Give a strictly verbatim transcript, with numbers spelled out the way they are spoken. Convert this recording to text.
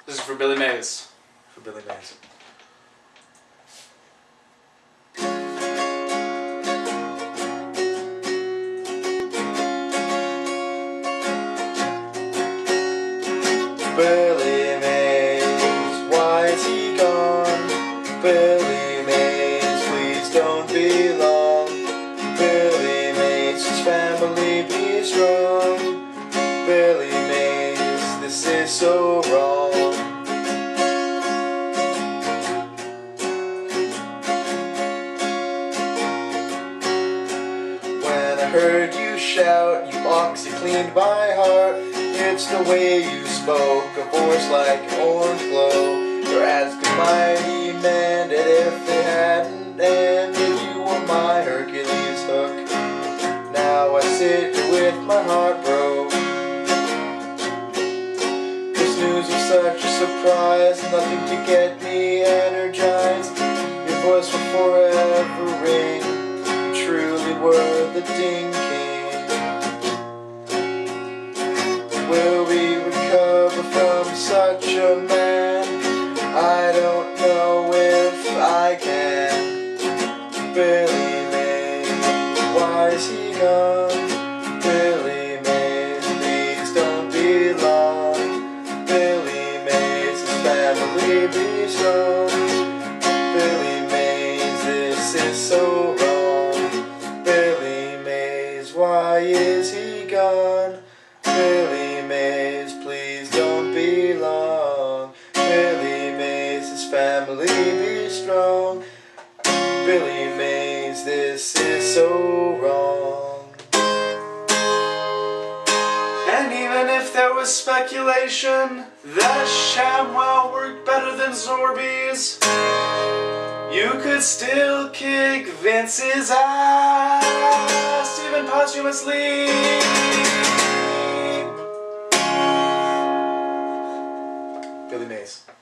This is for Billy Mays. For Billy Mays. Billy Mays, why is he gone? Billy Mays, please don't be long. Billy Mays, his family be strong. Billy Mays, this is so wrong. When I heard you shout, you OxyCleaned my heart. It's the way you spoke, a voice like an orange glow. Your ads could mighty mend it if they hadn't ended. You were my Hercules hook. Now I sit here with my heart broke. This news was such a surprise, nothing to get me energized. Your voice will forever ring. You truly were the Ding King. Will we recover from such a man? I don't know if I can. Billy Mays, why is he gone? Billy Mays, please don't be long. Billy Mays, his family be strong. Billy Mays, this is so wrong. Billy Mays, why is he gone? Billy Mays, please don't be long. Billy Mays, his family be strong. Billy Mays, this is so wrong. And even if there was speculation that ShamWow worked better than Zorby's, you could still kick Vince's ass, even posthumously. Billy Mays.